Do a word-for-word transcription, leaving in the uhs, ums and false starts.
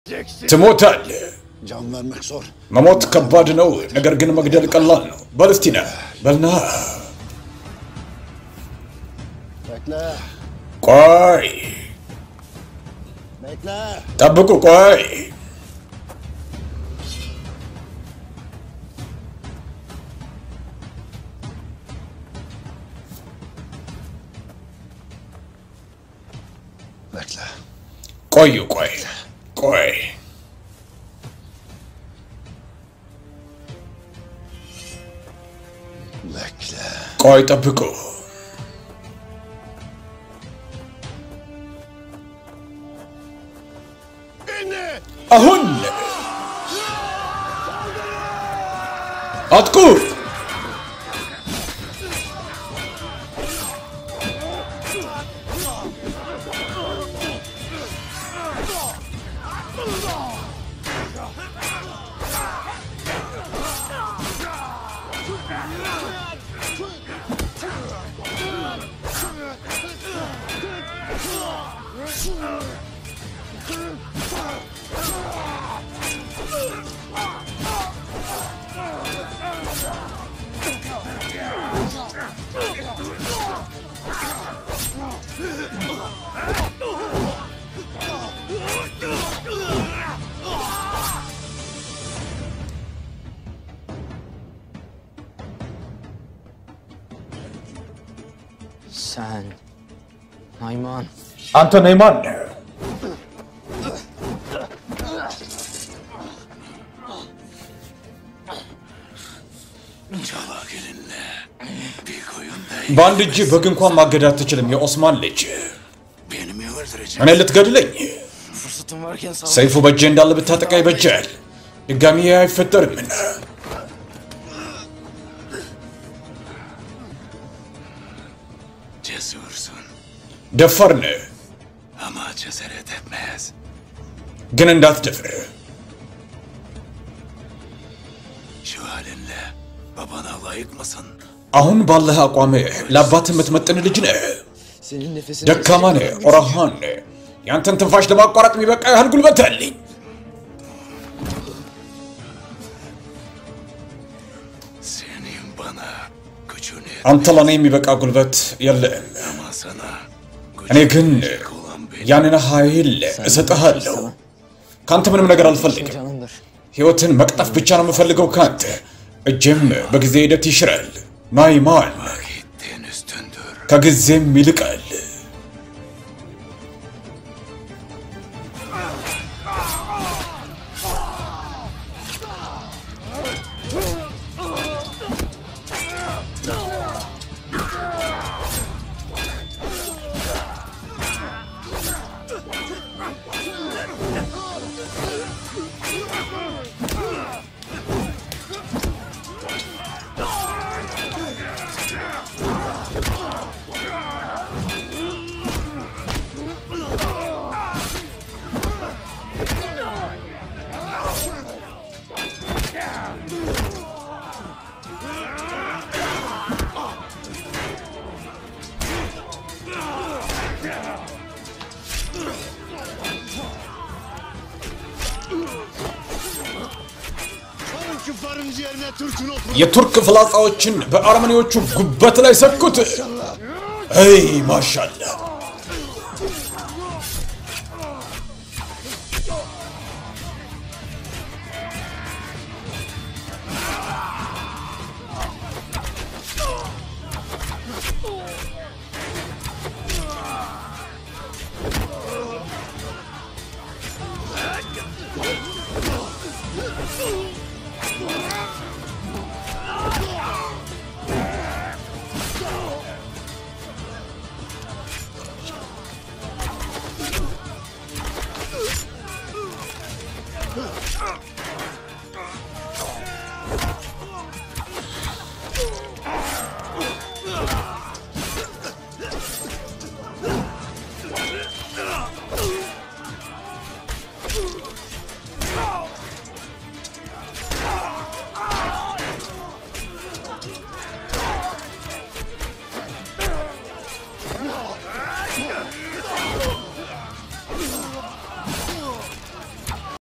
تموتال مموت كباد نو نقر قن مقدر قلال نو بالستينا بلنا قوي تبكو قوي قوي قوي قوي قوي تبكو أهن أتكو Sen Nayman أنت نيمان በአንድ እጅ በግ እንኳን ማገድ አትችልም የኦስማን ልጅ እኔ ልትገድለኝ ሰይፉ በእጄ እንዳለ ብታጠቃ ይበጃል ድጋሚ አይፈጠርምና ደፈርን ግን እንዳትደፍር አሁን ባለህ አቋም ለአባት የምትመጥን ልጅ ነህ ደካማ ነህ ኦራሃን ያንተን ትንፋሽ ለማቋረጥ የሚበቃ ያህል ጉልበት አለኝ አንተ ለኔ የሚበቃ ጉልበት የለህም እኔ ግን ያንን ኃይል እሰጥሃለሁ ካንተ ምንም ነገር አልፈልግም ህይወትን መቅጠፍ ብቻ ነው የምፈልገው ካንተ እጄም በጊዜ ሂደት ይሽራል ናይማን ከጊዜም ይልቃል የቱርክ ፍላጻዎችን በአርመኒዎቹ ጉበት ላይ ሰኩት አይ ማሻአላ